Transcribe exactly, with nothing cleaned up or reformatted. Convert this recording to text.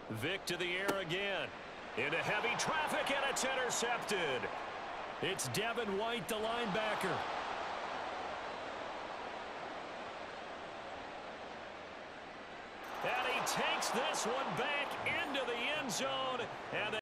Vick to the air again. Into heavy traffic, and it's intercepted. It's Devin White, the linebacker. And he takes this one back into the end zone. And